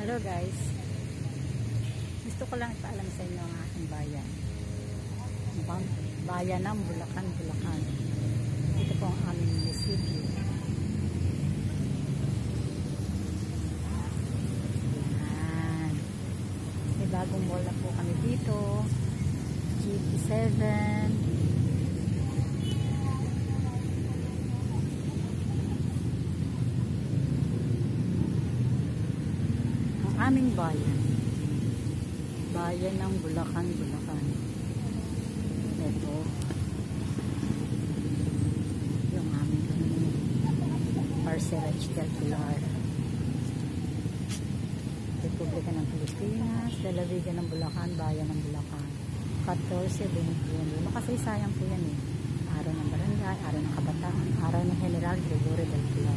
Hello guys, gusto ko lang ipaalam sa inyo ang aking bayan. Bayan ng Bulacan, Bulacan. Ito po ang aming munisipyo. Yan. May bagong mall na po kami dito. GP7. Aming bayan ng Bulacan, Bulacan. Ito yung aming Parcelage del Pilar, Republika ng Pilipinas, lalawigan ng Bulacan, bayan ng Bulacan. 14/21. Makasaysayang po yan eh. Araw ng barangay, araw ng kabataan, araw ng General Gregorio del Pilar.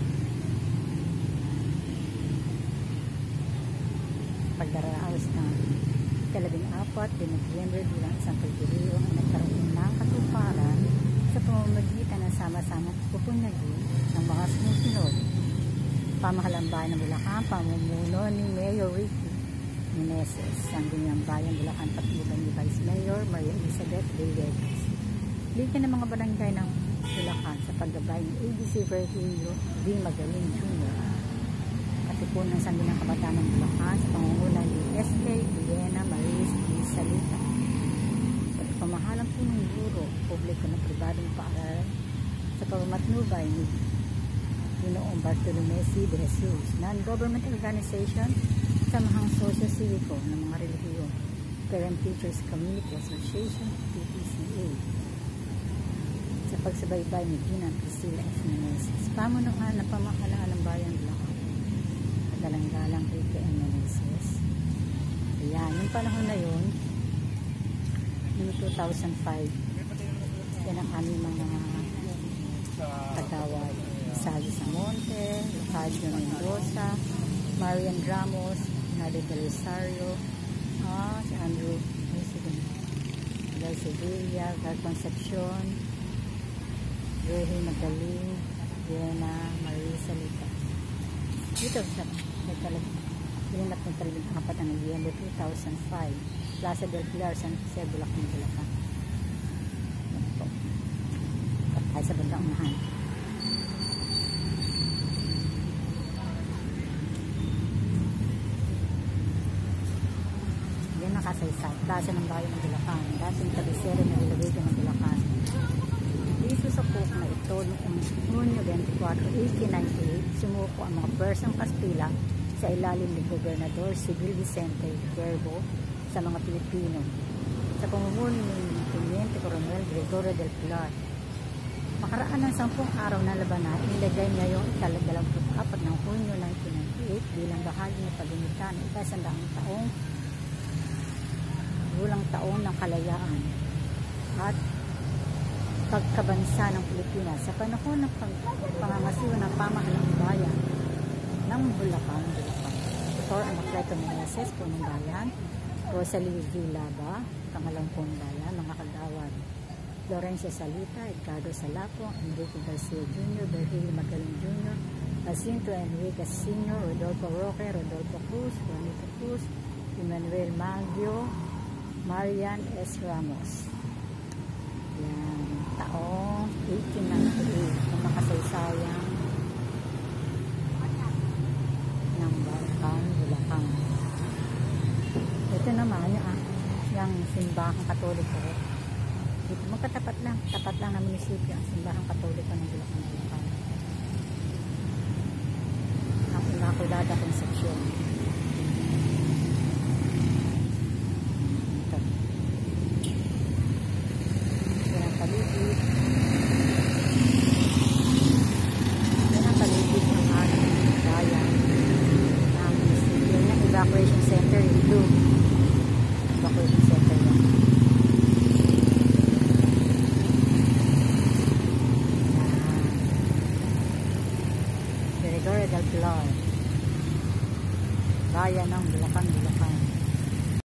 Pagdaraos ng 14 de Nobyembre bilang isang pagdiriwang ay nagkaroon ng katuparan sa pamamagitan ng sama-samang pupunyagi ng mga sumusunod. Pamahalang bayan ng Bulacan, pamumuno ni Mayor Ricky Meneses, ang Binyang Bayan Bulacan, patnuban ni Vice Mayor Maria Elizabeth Villegas. Liga ng mga barangay ng Bulacan sa paggabay ng ABC Virgilio V. Magaling Jr. Katipunan ng Sangguniang Kabataan ng Bulacan sa pangunguna ni S.K. Viena Maris D. Salita. Pamahalang po ng guro, publiko ng pribadong paaralan sa pamamatnubay ni Ginoong Bartolome C. de Jesus, non-government organization, samahang sosyo-siviko ng mga relihiyon, Parent Teachers Community Association, PTCA, sa pagsabaybay ni Gina Priscilla S. Meneses, pamunuan ng pamahalaan ng bayan Bulacan. Galang-galang Ricky M. Meneses. Ayan, yung panahon na yun, yung 2005, yan ang aming mga tagawad. Sagi Samonte, Lucadio Mendoza, Marian Ramos, Nadia Del Rosario, si Andrew, Del Sevilla, Gar Concepcion, Rehe Magaling, Viena, Marisa Lita. Dito sa Pilinap ng 4 ng Nobyembre 2005, Plaza del Pilar, San Jose, Bulacan, Bulacan. Ito. Ay sa bandang unahan. Yan nakasaysay. Plaza ng Bayan ng Bulacan. Dating kabisero na lalawigan ng Bulacan. Dito sa pok na ito noong Hunyo 24, 1898, sumuko ang mga Persang Kastila sa ilalim ni Gobernador Civil Vicente Verbo sa mga Pilipino sa pamumuno ni Teniente Coronel Gregorio del Pilar. Makaraan ng 10 araw na labanan, inilagay niya yung 24 ng Hunyo 1998 bilang bahagi ng paglimita ng 100 taong gulang taon ng kalayaan at pagkabansa ng Pilipinas sa panahon ng pangangasiwa ng pamahalang bayan ng Bulacan, Bulacan. Ito ang Nakleto Meneses, punong bayan, Rosalie Vilaba, pangalawang bayan, mga kagawad, Florencia Salita, Edgardo Salapo, Enrique Garcia Jr., Virgilio Magaling Jr., Jacinto Enriquez Sr., Rodolfo Roque, Rodolfo Cruz, Juanito Cruz, Emmanuel Maggio, Marian S. Ramos. Yan, taong 1898, ang makasaysayang ng Bulacan, Bulacan. Ito naman yung simbahang katoliko. Dito magkatapat lang, tapat lang na munisipyo ang simbahang katoliko ng Bulacan, Bulacan.